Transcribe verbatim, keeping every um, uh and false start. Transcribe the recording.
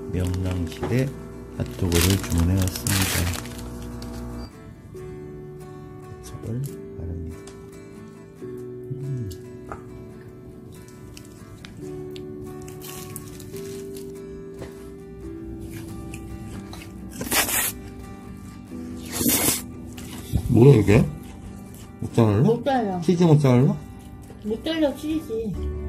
명랑실에 핫도그를 주문해 왔습니다. 케첩을 바릅니다. 음. 뭐야 이게? 모짜렐라? 모짜렐라. 치즈 모짜렐라? 모짜렐라 치즈지.